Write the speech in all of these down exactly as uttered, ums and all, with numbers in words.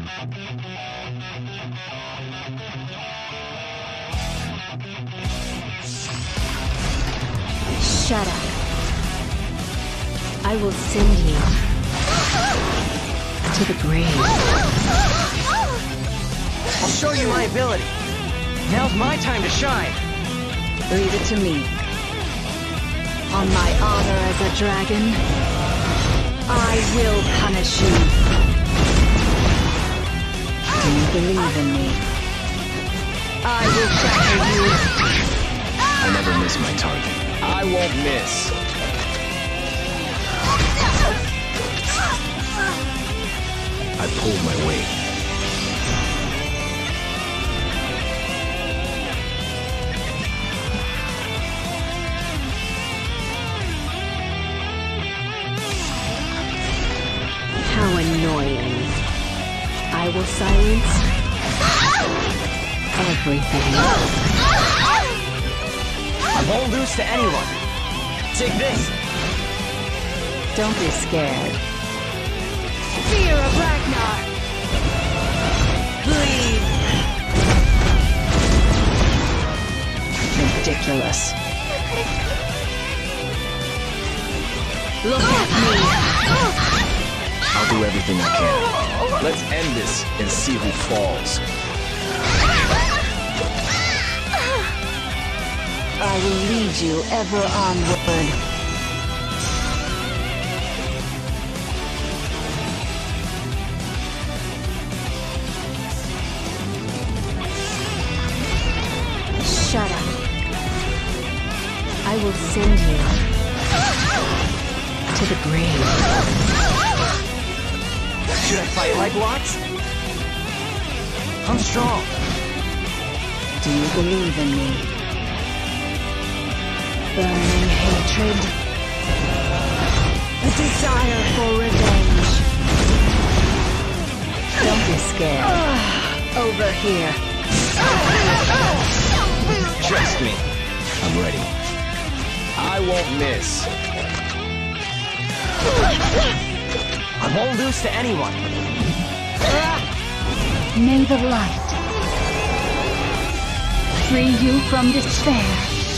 Shut up. I will send you to the grave. I'll show you my ability. Now's my time to shine. Leave it to me. On my honor as a dragon, I will punish you. Do you believe in me? I will shatter you. I never miss my target. I won't miss. I pulled my weight. How annoying. I will silence everything. I won't lose to anyone. Take this. Don't be scared. Fear of Ragnar! Cleave! Ridiculous. Look at me! I'll do everything I can. Let's end this and see who falls. I will lead you ever onward. Shut up. I will send you to the grave. Should I fight like Watts? I'm strong. Do you believe in me? Burning hatred. A desire for revenge. Don't be scared. Over here. Trust me. I'm ready. I won't miss. I won't lose to anyone. May the light free you from despair.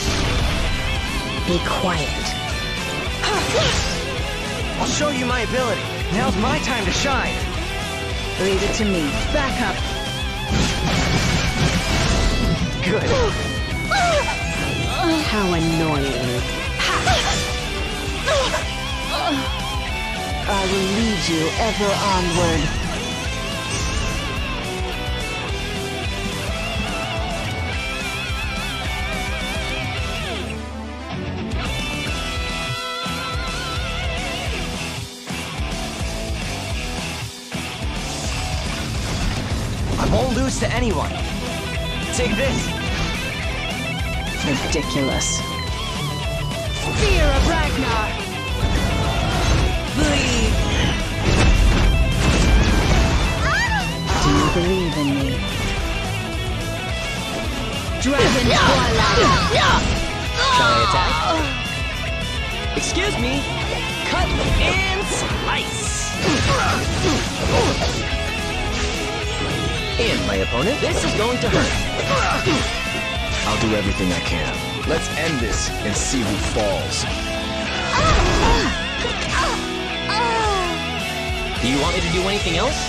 Be quiet. I'll show you my ability. Now's my time to shine. Leave it to me. Back up. Good. How annoying. I will lead you ever onward. I won't lose to anyone. Take this. Ridiculous. Fear of Ragnar. Bleed. Do you believe in me? Dragon Twilight. Shall I attack? Excuse me. Cut and slice. And my opponent, this is going to hurt. I'll do everything I can. Let's end this and see who falls. Do you want me to do anything else?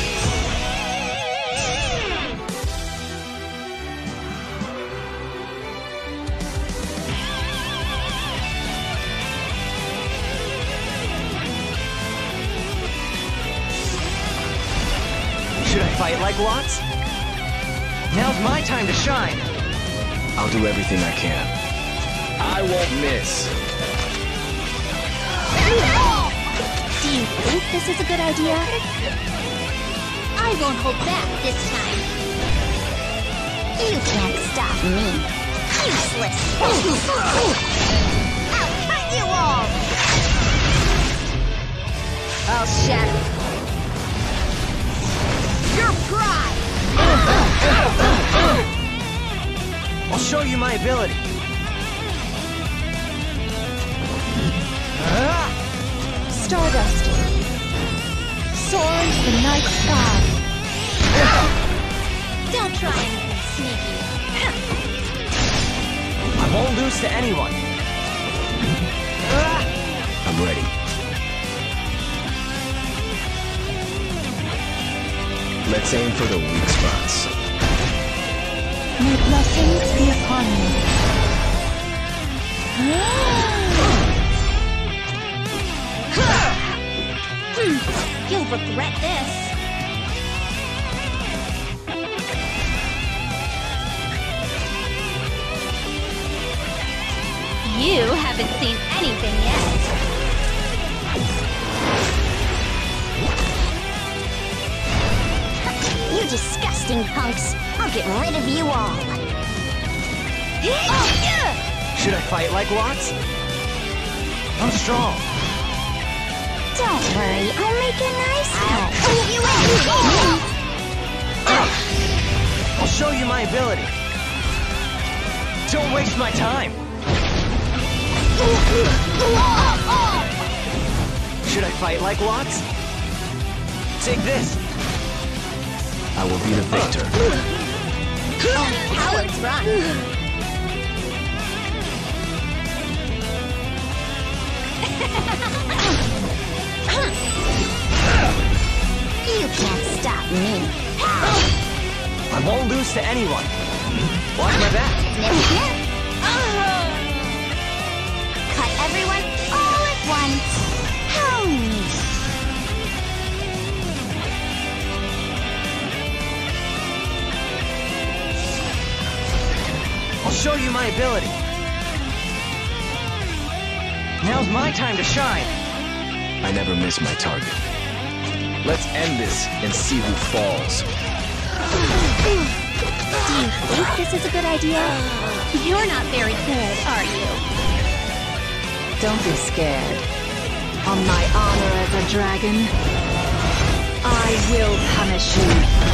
Should I fight like Watts? Now's my time to shine. I'll do everything I can. I won't miss. Do you think this is a good idea? I won't hold back this time. You can't stop me. Useless. I'll cut you all. I'll shatter Your pride. I'll show you my ability. Stardust. Soar into the night sky. anyone. I'm ready. Let's aim for the weak spots. May blessings be upon you. You'll regret this. You haven't seen anything yet. You disgusting punks. I'll get rid of you all. Should I fight like Lots? I'm strong. Don't worry, I'll make a nice help. You I'll show you my ability. Don't waste my time. Should I fight like Lots? Take this. I will be the victor. Cowards run. You can't stop me. I won't lose to anyone. Watch my back. Snip, snip. Cut everyone all at once. How neat. I'll show you my ability. Now's my time to shine. I never miss my target. Let's end this and see who falls. Do you think this is a good idea? You're not very good, are you? Don't be scared. On my honor as a dragon, I will punish you.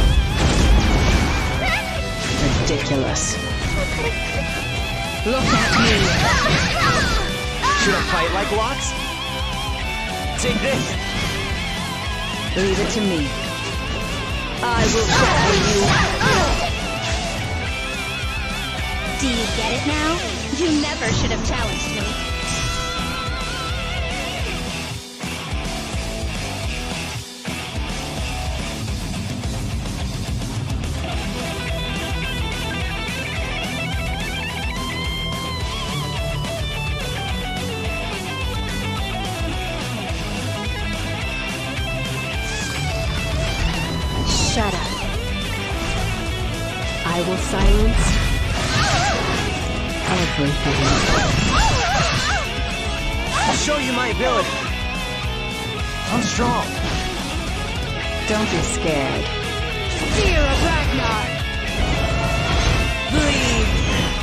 Ridiculous. Look at me. Should I fight like Lots? Take this. Leave it to me. I will show you. Do you get it now? You never should have challenged me. Shut up. I will silence everything. I'll show you my ability. I'm strong. Don't be scared. Fear of Ragnar. Cleaved.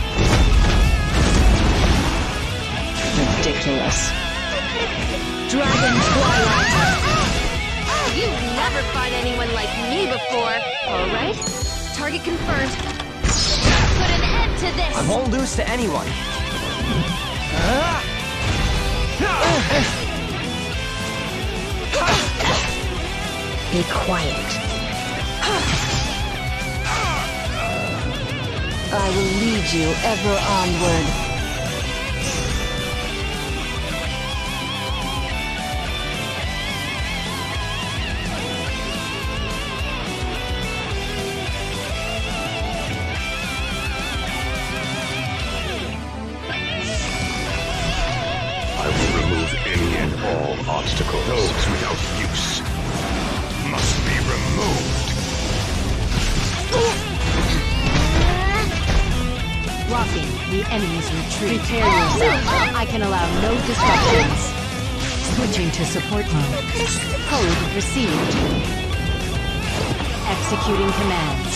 Ridiculous. Dragon Twilight. You've never fought anyone like me before. All right. Target confirmed. Put an end to this. I won't lose to anyone. Be quiet. I will lead you ever onward. Obstacles. Those without use must be removed. Blocking the enemy's retreat. Prepare yourself. I can allow no disruptions. Switching to support mode. Code received. Executing commands.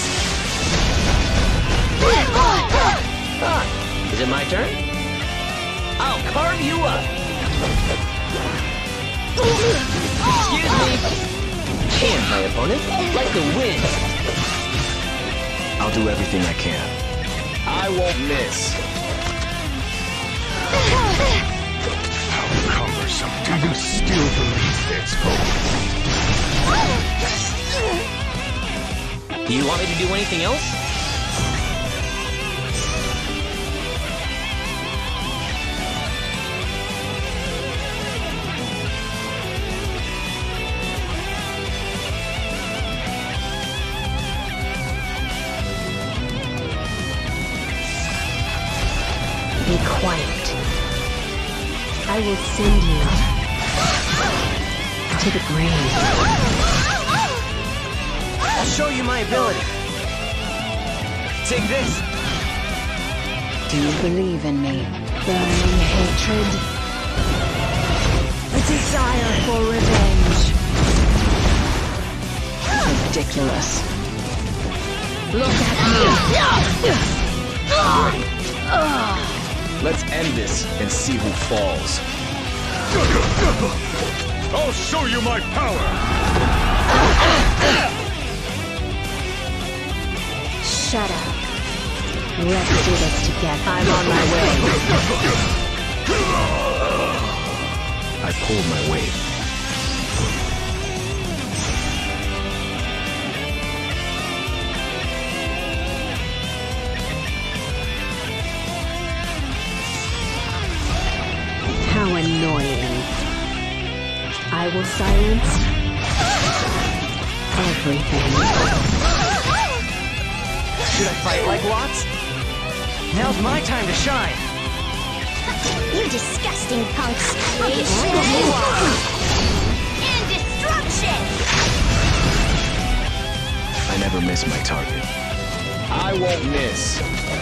Ah, is it my turn? I'll carve you up. Excuse me. Can my opponent? Like the wind. I'll do everything I can. I won't miss. How cumbersome. Do you still believe there's hope? Do you want me to do anything else? quiet. I will send you to the grave. I'll show you my ability. Take this. Do you believe in me? Burning hatred. A desire for revenge. Ridiculous. Look at me. Let's end this and see who falls. I'll show you my power! Shut up. Let's do this together. I'm on my way. I pulled my weight. How annoying. I will silence everything. Should I fight like Watts? Now's my time to shine. You disgusting punks. Creation and destruction! I never miss my target. I won't miss.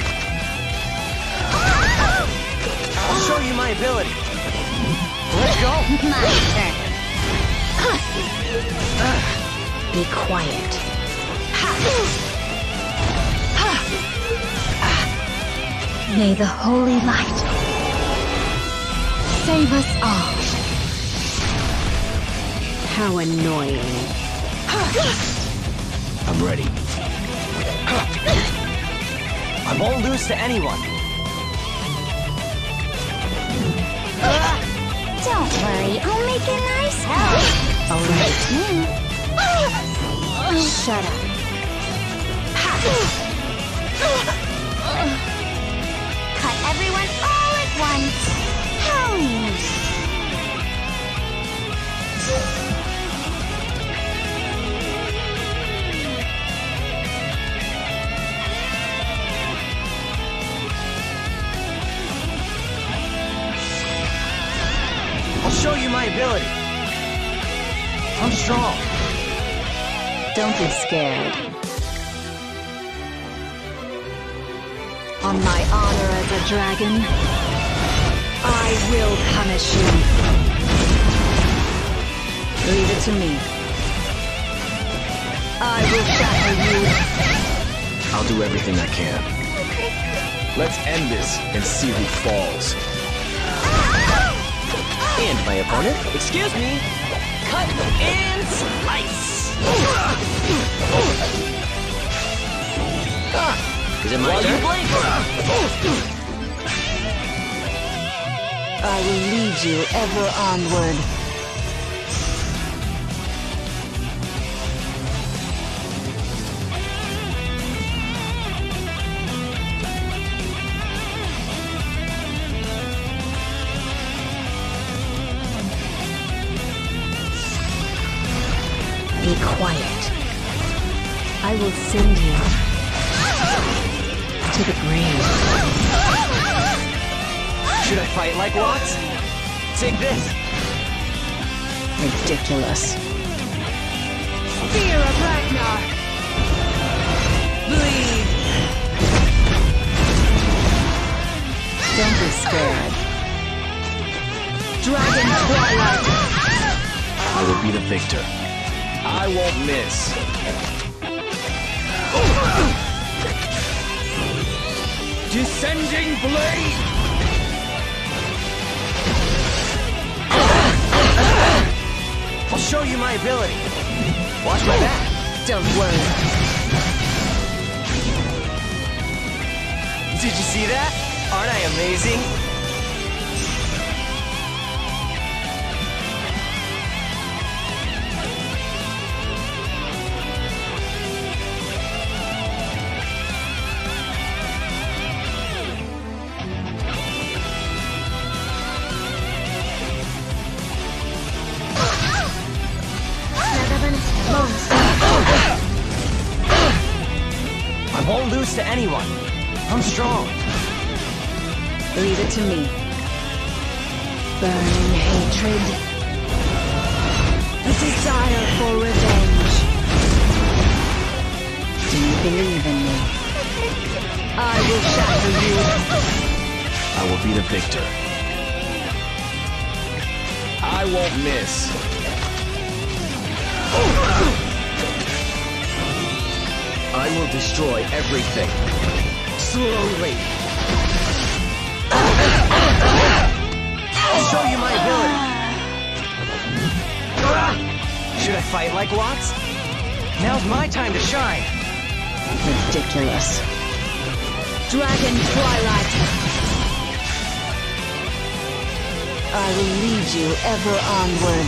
I'll show you my ability. Let's go. My turn. Be quiet. May the holy light save us all. How annoying. I'm ready. I won't lose to anyone. Don't worry, I'll make a nice house. All right. Shut up. Cut everyone all at once. How nice. I'll show you my ability. I'm strong. Don't be scared. On my honor as a dragon, I will punish you. Leave it to me. I will shatter you. I'll do everything I can. Let's end this and see who falls. And my opponent, excuse me, cut and slice. Ah, is it my turn? I will lead you ever onward. Be quiet. I will send you to the grave. Should I fight like Watts? Take this. Ridiculous. Fear of Ragnar. Bleed. Don't be scared. Dragon Twilight. I will be the victor. I won't miss. Descending blade! I'll show you my ability. Watch my back. Don't worry. Did you see that? Aren't I amazing? I won't lose to anyone. I'm strong. Leave it to me. Burning hatred. A desire for revenge. Do you believe in me? I will shatter you. I will be the victor. I won't miss. I will destroy everything. Slowly. I'll show you my ability. Should I fight like Watts? Now's my time to shine. Ridiculous. Dragon Twilight. I will lead you ever onward.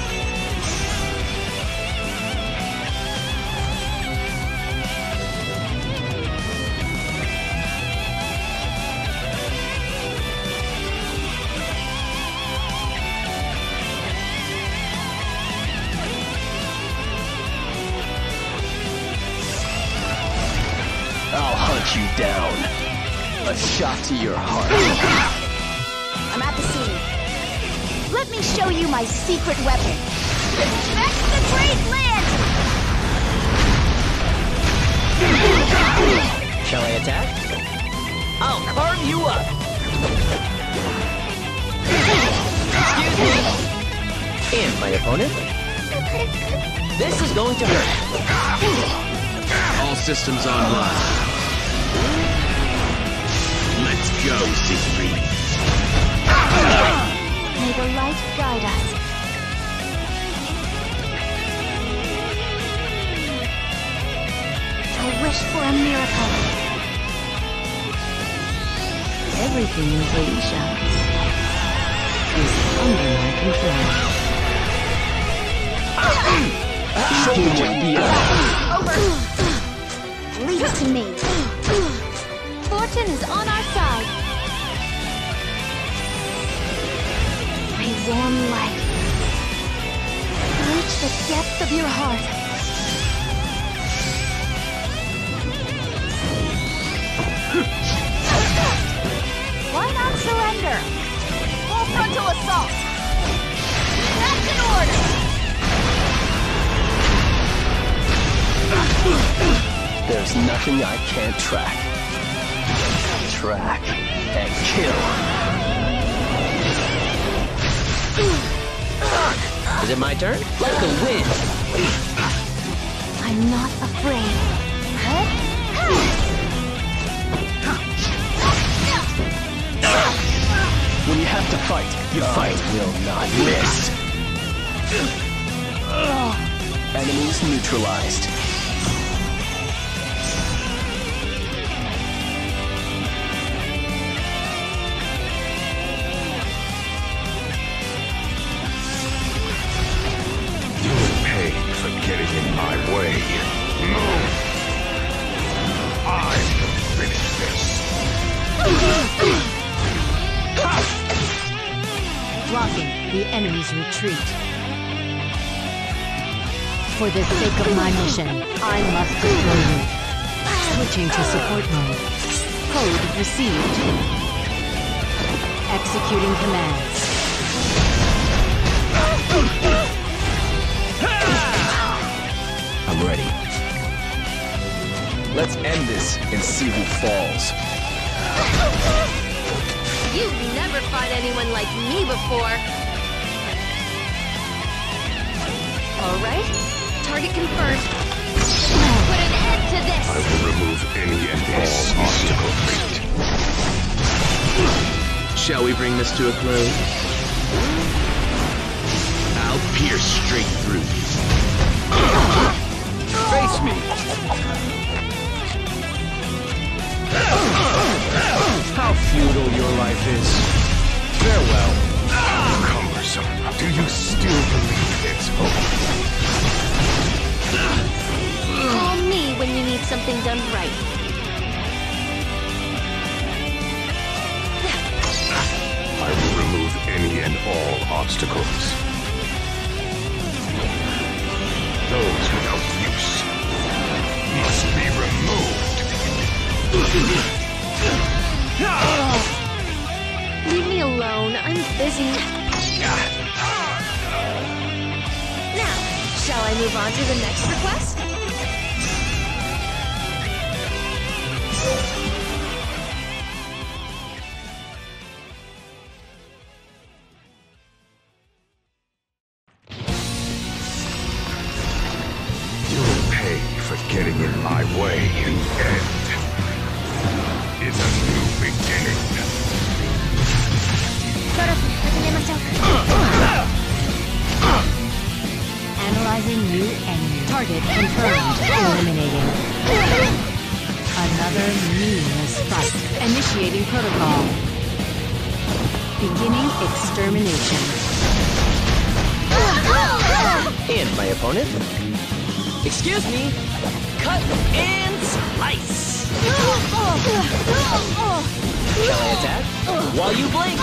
I'll hunt you down. A shot to your heart. I'm at the scene. Let me show you my secret weapon. Expect the great land! Shall I attack? I'll carve you up! Excuse me! And my opponent? This is going to hurt. All systems online. Let's go, Siegfried. May the light guide us. I wish for a miracle. Everything in Felicia is under my control. Show me what you Over. Leave it to me. Fortune is on our side. A warm light. Reach the depths of your heart. Why not surrender? Full frontal assault. That's an order. There's nothing I can't track. Track and kill. Is it my turn? Like a wind. I'm not afraid. When you have to fight, you fight. Will not miss. Enemies neutralized. Getting in my way. Move! I can finish this. Blocking the enemy's retreat. For the sake of my mission, I must destroy you. Switching to support mode. Code received. Executing commands. I'm ready. Let's end this and see who falls. You've never fought anyone like me before. All right. Target confirmed. Put an end to this. I will remove any and all obstacles. Shall we bring this to a close? I'll pierce straight through you. Face me! How futile your life is. Farewell. Cumbersome. Do you still believe it's hope? Call me when you need something done right. I will remove any and all obstacles. Those without use must be removed. alone. I'm busy. Now, shall I move on to the next request? You'll pay for getting in my way and end is a new beginning. Analyzing new enemy. Target confirmed. Eliminating. Another meaningless fight. Initiating protocol. Beginning extermination. And my opponent? Excuse me! Cut and slice! Shall I attack? While you blink!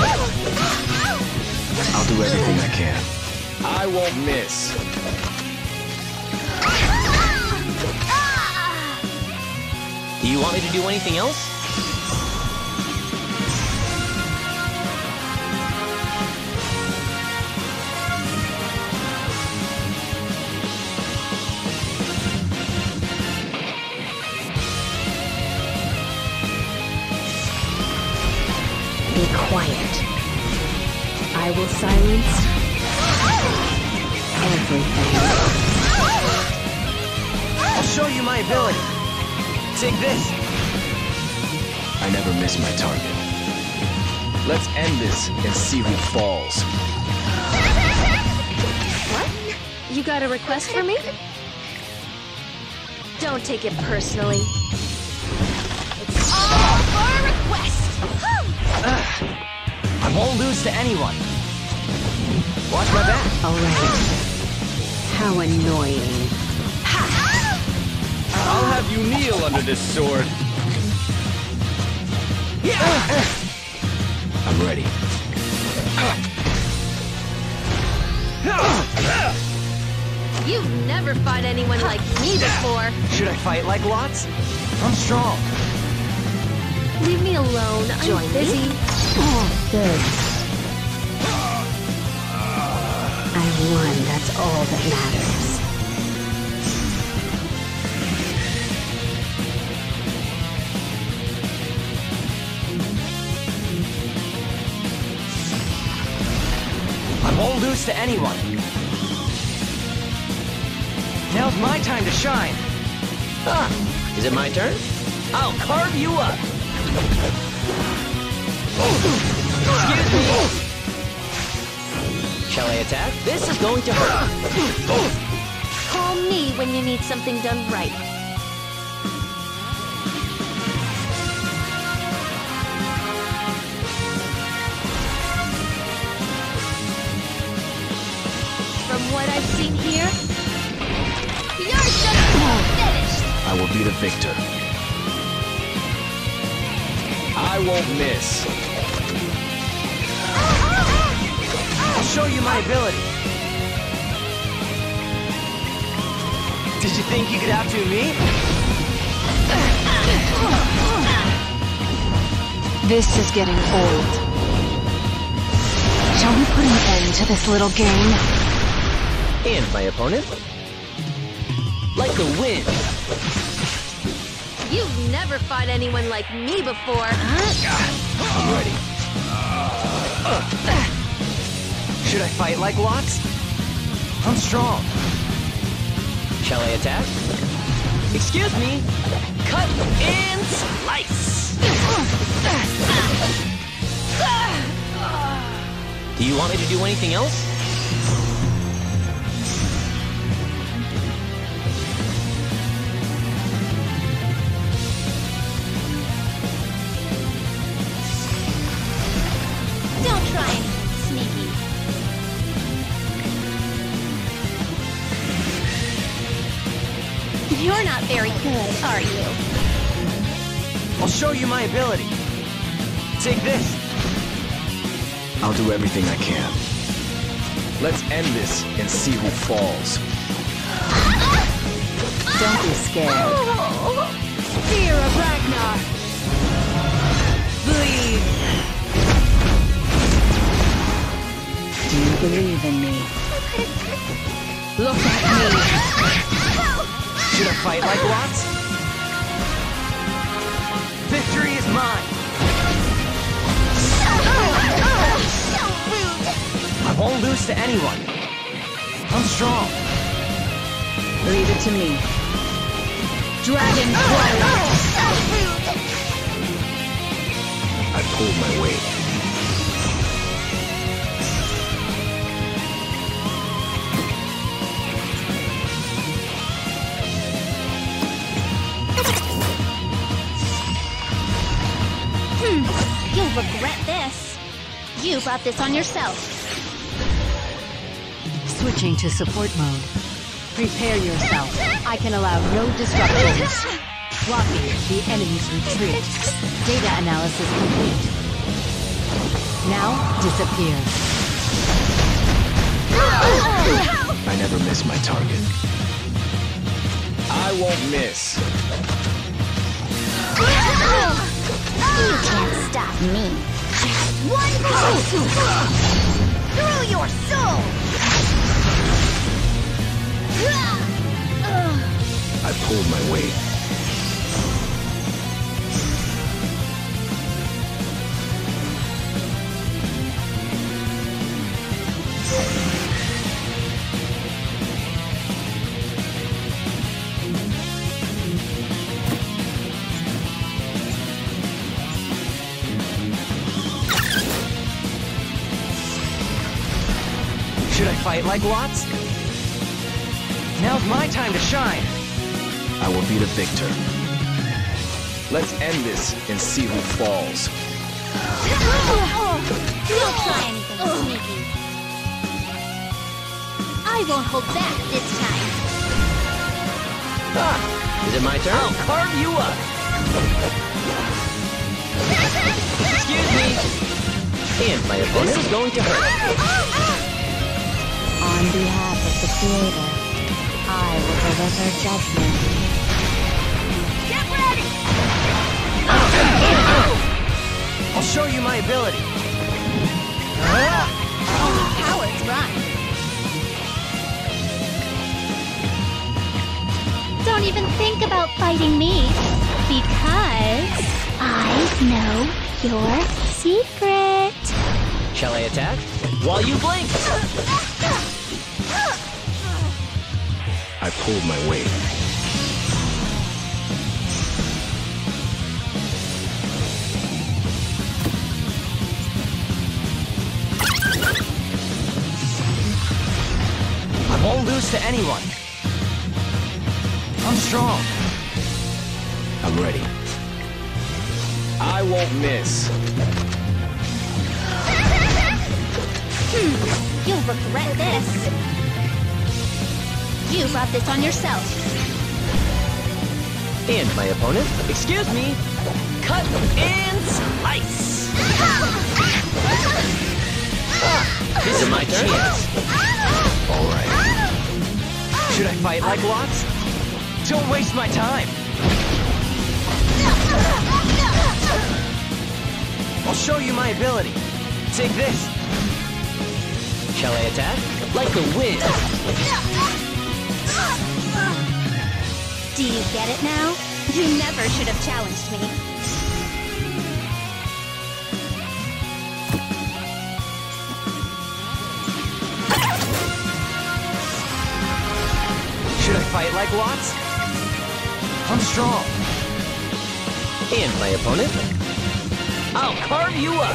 I'll do everything I can. I won't miss. Do you want me to do anything else? Be quiet. I will silence everything. I'll show you my ability. Take this. I never miss my target. Let's end this and see who falls. What? You got a request for me? Don't take it personally. It's all for a request! I won't lose to anyone. Watch my back. Alright. How annoying. I'll have you kneel under this sword. I'm ready. You've never fought anyone like me before. Should I fight like lots? I'm strong. Leave me alone. I'm Join busy. me? Oh, good. I won. That's all that matters. I won't lose to anyone. Now's my time to shine. Ah, is it my turn? I'll carve you up. Excuse me. Shall I attack? This is going to hurt. Call me when you need something done right. From what I've seen here, you're just finished! I will be the victor. I won't miss. I'll show you my ability. Did you think you could outdo me? This is getting old. Shall we put an end to this little game? And my opponent? Like the wind. You've never fought anyone like me before. I'm ready. Should I fight like lots? I'm strong. Shall I attack? Excuse me. Cut and slice. Do you want me to do anything else? Don't try anything sneaky. You're not very good, are you? I'll show you my ability. Take this. I'll do everything I can. Let's end this and see who falls. Don't be scared. Fear of Ragnar. Bleed. Believe in me. Look at me. Should I fight like Watts? Victory is mine! So rude! I won't lose to anyone. I'm strong. Leave it to me. Dragon Slayer! So rude! I pulled my weight. You'll regret this. You brought this on yourself. Switching to support mode. Prepare yourself. I can allow no disruptions. Blocking the enemy's retreat. Data analysis complete. Now disappear. I never miss my target. I won't miss. You can't stop me. Just one blow! Through your soul! I pulled my weight. Should I fight like Watts? Now's my time to shine. I will be the victor. Let's end this and see who falls. Don't try anything sneaky. I won't hold back this time. Ah, is it my turn? I'll carve you up. Excuse me. And my opponent is going to hurt. On behalf of the Creator, I will deliver judgment. Get ready! I'll show you my ability. Only cowards run. Don't even think about fighting me, because I know your secret. Shall I attack? While you blink! I pulled my weight. I won't lose to anyone. I'm strong. I'm ready. I won't miss. Hmm, you'll regret this. You brought this on yourself. And my opponent, excuse me, cut and slice. Ah, this is my chance. All right. Should I fight like Watts? Don't waste my time. I'll show you my ability. Take this. Shall I attack? Like the wind. Do you get it now? You never should have challenged me. Should I fight like Watts? I'm strong. And my opponent? I'll carve you up.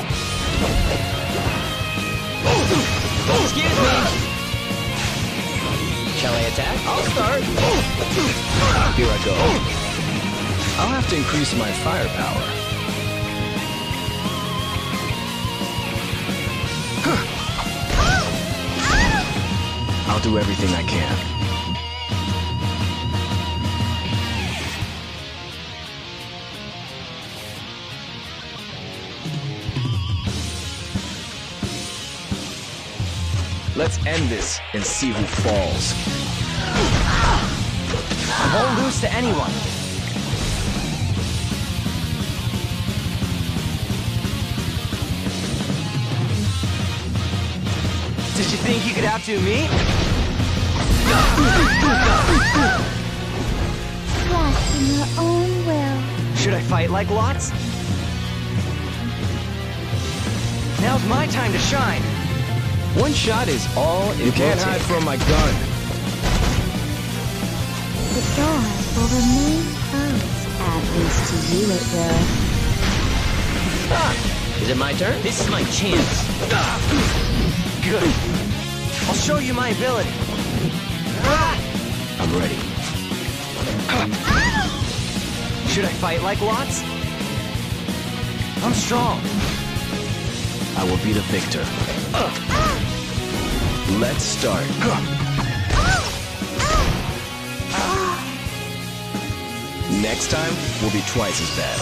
Excuse me. Shall I attack? I'll start. Here I go. I'll have to increase my firepower. I'll do everything I can. Let's end this and see who falls. I won't lose to anyone. Did you You think you could outdo me? Trust in your own will. Should I fight like lots? Now's my time to shine. One shot is all it You can't hide from my gun. The door will remain closed. At least to you it will. Ah, is it my turn? This is my chance. Ah, good. I'll show you my ability. Ah. I'm ready. Should I fight like lots? I'm strong. I will be the victor. Uh. Let's start. Next time, will be twice as bad.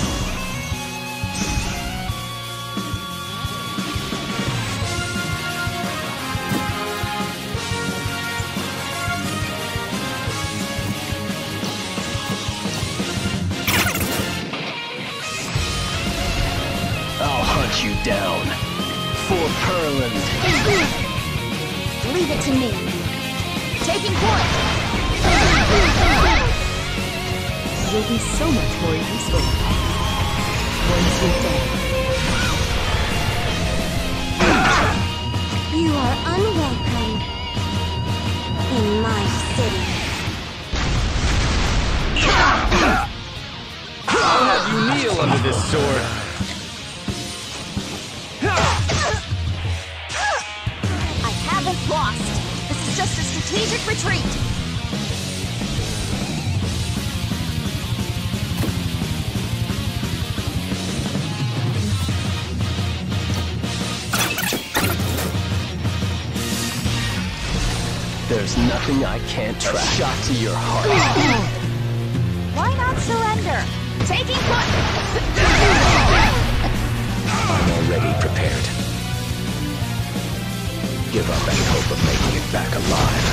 I'll hunt you down. For Perland. Leave it to me. Taking point. You'll be so much more useful once you're dead. You are unwelcome in my city. I'll have you kneel under this sword. I haven't lost. This is just a strategic retreat. There's nothing I can't track. A shot to your heart. Why not surrender? Taking point. I'm already prepared. Give up any hope of making it back alive.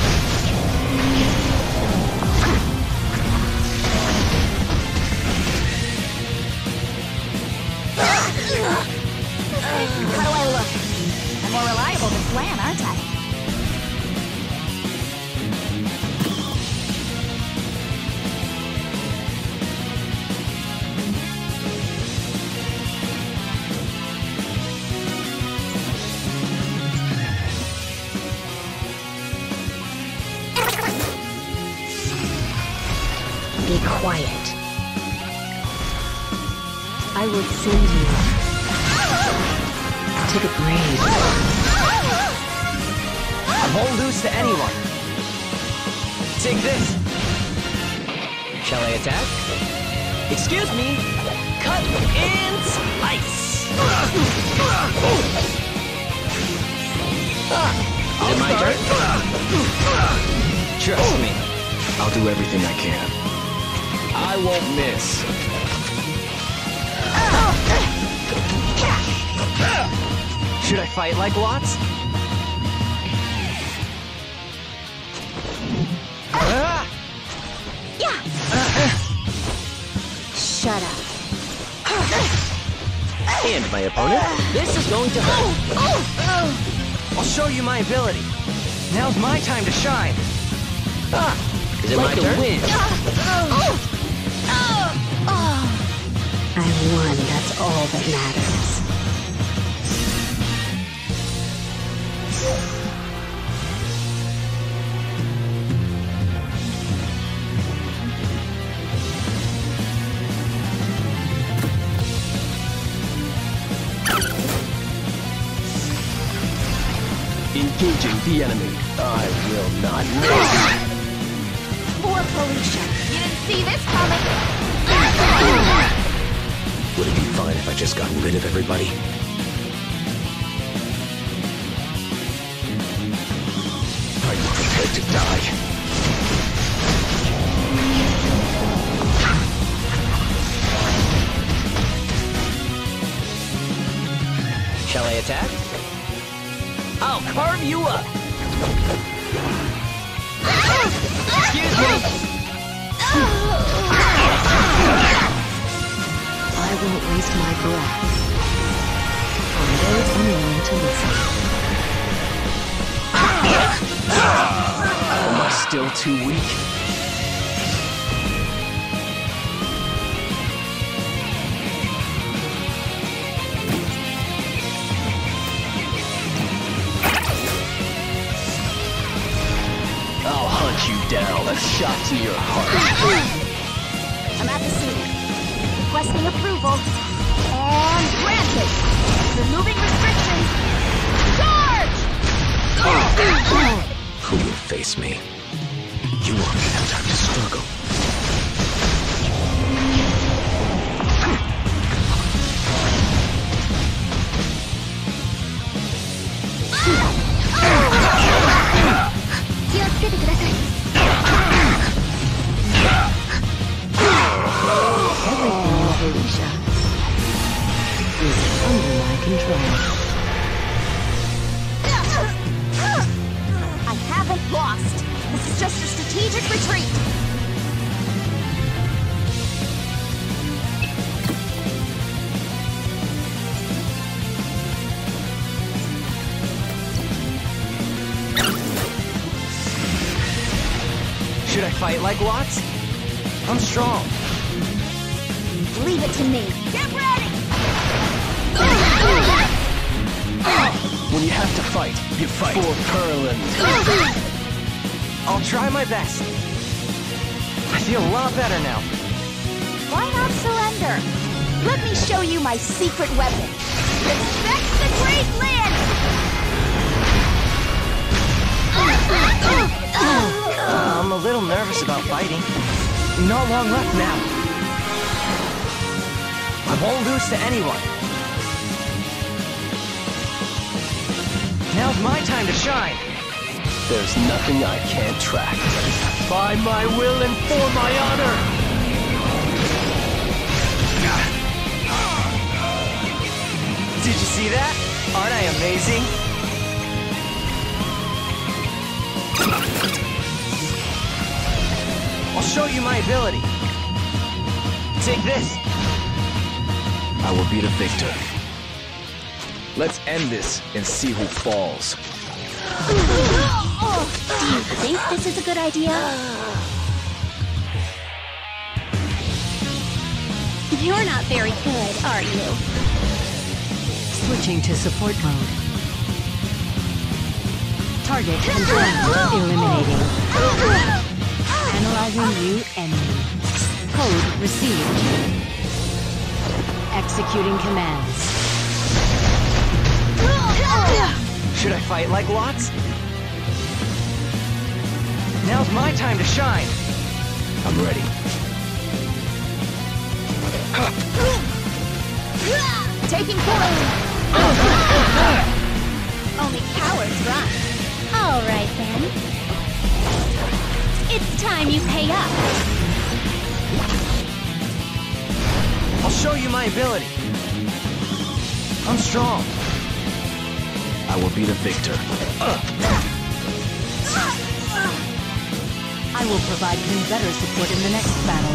How do I look? I'm more reliable than Plan, aren't I? Be quiet. I will send you to the grave. I'll hold loose to anyone. Take this. Shall I attack? Excuse me. Cut and slice. Is it my turn? Trust me. I'll do everything I can. I won't miss. Should I fight like lots? Ah! Shut up. And my opponent, this is going to hurt. I'll show you my ability. Now's my time to shine. Ah, is it Like my a turn? wind. I won, that's all that matters. Engaging the enemy. I will not miss. Poor Felicia. You didn't see this coming. Would it be fine if I just got rid of everybody? Are you prepared to die? Shall I attack? I'll carve you up. Excuse me. I won't waste my breath on those unwilling to listen. Am I still too weak? I'll hunt you down. A shot to your heart. I'm at the scene. Requesting approval. And granted. Removing restrictions. Charge! Who will face me? You won't have time to struggle. Everything in Felicia is under my control. I haven't lost. This is just a strategic retreat. Should I fight like Watts? I'm strong. Leave it to me. Get ready! When you have to fight, you fight. For Perlin. I'll try my best. I feel a lot better now. Why not surrender? Let me show you my secret weapon. Respect the Great Land! I'm a little nervous about fighting. Not long left now. I won't lose to anyone. Now's my time to shine. There's nothing I can't track. By my will and for my honor! Did you see that? Aren't I amazing? I'll show you my ability. Take this. I will be the victor. Let's end this and see who falls. Do you think this is a good idea? You're not very good, are you? Switching to support mode. Target confirmed. Eliminating. Analyzing new enemy. Code received. Executing commands. Should I fight like Watts? Now's my time to shine. I'm ready. Taking point. Only cowards run. All right then. It's time you pay up. I'll show you my ability. I'm strong. I will be the victor. I will provide even better support in the next battle.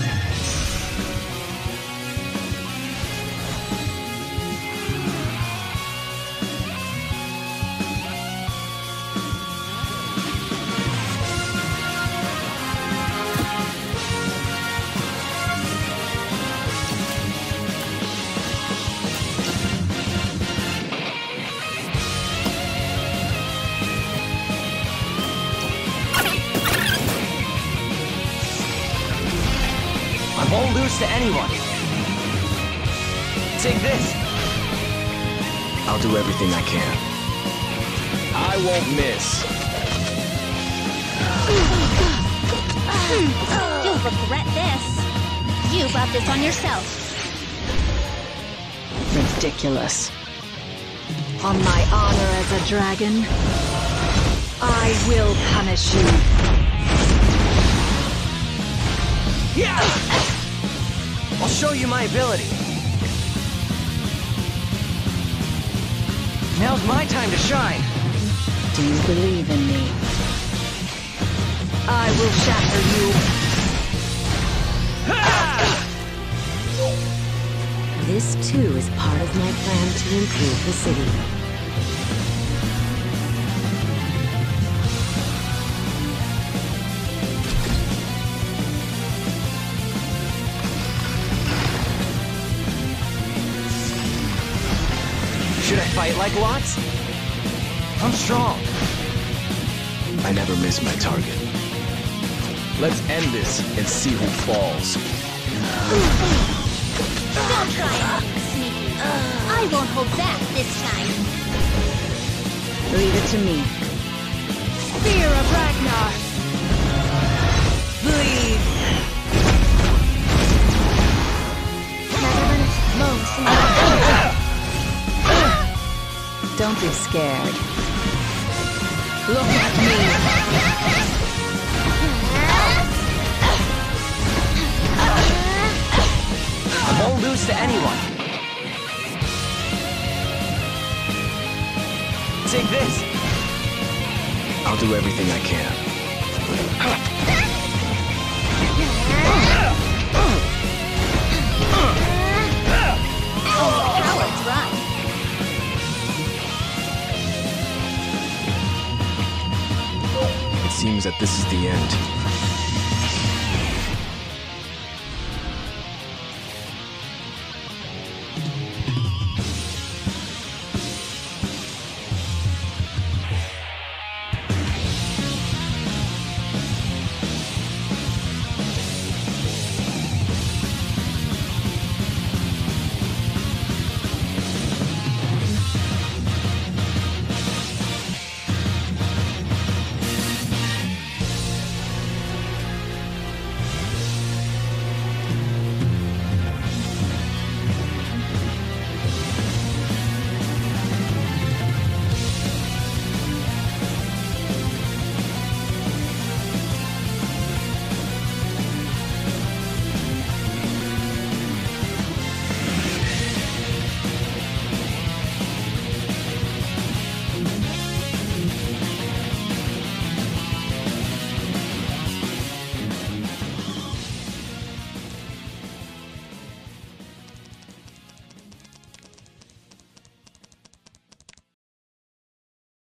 Won't lose to anyone. Take this. I'll do everything I can. I won't miss. You'll regret this. You brought this on yourself. Ridiculous. On my honor as a dragon, I will punish you. Yeah! I'll show you my ability. Now's my time to shine. Do you believe in me? I will shatter you. This too is part of my plan to improve the city. fight like Watts? I'm strong. I never miss my target. Let's end this and see who falls. Don't try anything sneaky. I won't hold back this time. Leave it to me. Fear of Ragnar! Bleed! Don't be scared. Look at me! I won't lose to anyone. Take this. I'll do everything I can. Cowards run. It seems that this is the end.